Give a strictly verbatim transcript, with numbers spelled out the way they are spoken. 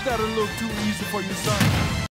got it a little too easy for you, son.